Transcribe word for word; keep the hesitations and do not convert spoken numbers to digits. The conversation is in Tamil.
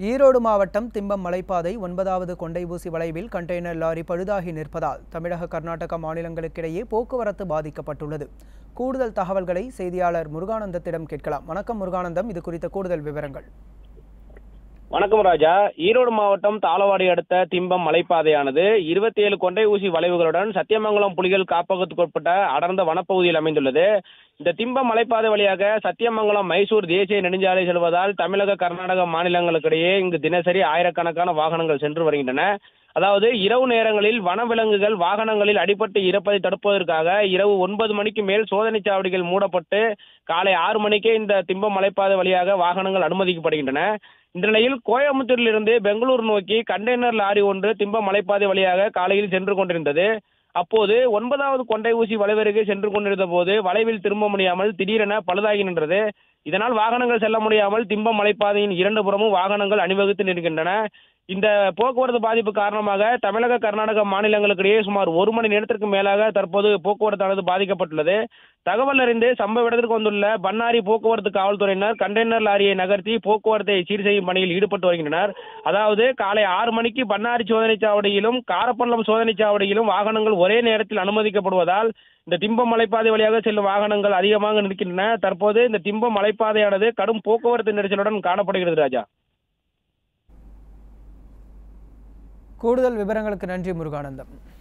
ஈரோடு மாவட்டம் திம்பம் மலைப்பாதை ஒன்பதாவது கொண்டை ஊசி வளைவில் கண்டெய்னர் லாரி பழுதாகி நிற்பதால் தமிழக கர்நாடக மாநிலங்களுக்கிடையே போக்குவரத்து பாதிக்கப்பட்டுள்ளது. கூடுதல் தகவல்களை செய்தியாளர் முருகானந்தத்திடம் கேட்கலாம். வணக்கம் முருகானந்தம், இது குறித்த கூடுதல் விவரங்கள். வணக்கம் ராஜா. ஈரோடு மாவட்டம் தாளவாடி அடுத்த திம்பம் மலைப்பாதையானது இருபத்தி ஏழு கொண்டை ஊசி வளைவுகளுடன் சத்தியமங்கலம் புலிகள் காப்பகத்துக்குட்பட்ட அடர்ந்த வனப்பகுதியில் அமைந்துள்ளது. இந்த திம்பம் மலைப்பாதை வழியாக சத்தியமங்கலம் மைசூர் தேசிய நெடுஞ்சாலை செல்வதால் தமிழக கர்நாடக மாநிலங்களுக்கிடையே இங்கு தினசரி ஆயிரக்கணக்கான வாகனங்கள் சென்று வருகின்றன. அதாவது இரவு நேரங்களில் வனவிலங்குகள் வாகனங்களில் அடிபட்டு இறப்பதை தடுப்பதற்காக இரவு ஒன்பது மணிக்கு மேல் சோதனை சாவடிகள் மூடப்பட்டு காலை ஆறு மணிக்கே இந்த திம்பம் மலைப்பாதை வழியாக வாகனங்கள் அனுமதிக்கப்படுகின்றன. இந்த நிலையில் கோயம்புத்தூரில் இருந்து பெங்களூர் நோக்கி கண்டெய்னர் லாரி ஒன்று திம்பம் மலைப்பாதை வழியாக காலையில் சென்று கொண்டிருந்தது. அப்போது ஒன்பதாவது கொண்டை ஊசி வளைவருகே சென்று கொண்டிருந்த போது வளைவில் திரும்ப முடியாமல் திடீரென பழுதாகி நின்றது. இதனால் வாகனங்கள் செல்ல முடியாமல் திம்பம் மலைப்பாதையின் இரண்டு புறமும் வாகனங்கள் அணிவகுத்து நிற்கின்றன. இந்த போக்குவரத்து பாதிப்பு காரணமாக தமிழக கர்நாடக மாநிலங்களுக்கிடையே சுமார் ஒரு மணி நேரத்திற்கு மேலாக தற்போது போக்குவரத்தானது பாதிக்கப்பட்டுள்ளது. தகவல் அறிந்து சம்பவ இடத்திற்கு வந்துள்ள பன்னாரி போக்குவரத்து காவல்துறையினர் கண்டெய்னர் லாரியை நகர்த்தி போக்குவரத்தை சீர் செய்யும் பணியில் ஈடுபட்டு வருகின்றனர். அதாவது காலை ஆறு மணிக்கு பன்னாரி சோதனை சாவடியிலும் காரப்பள்ளம் சோதனை சாவடியிலும் வாகனங்கள் ஒரே நேரத்தில் அனுமதிக்கப்படுவதால் இந்த திம்பம் மலைப்பாதை வழியாக செல்லும் வாகனங்கள் அதிகமாக நிற்கின்றன. தற்போது இந்த திம்பம் மலைப்பாதையானது கடும் போக்குவரத்து நெரிசலுடன் காணப்படுகிறது. ராஜா, கூடுதல் விவரங்களுக்கு நன்றி முருகானந்தம்.